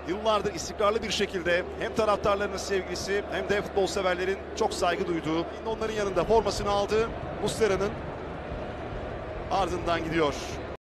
yıllardır istikrarlı bir şekilde hem taraftarlarının sevgilisi hem de futbol severlerin çok saygı duyduğu, onların yanında formasını aldı. Muslera'nın ardından gidiyor.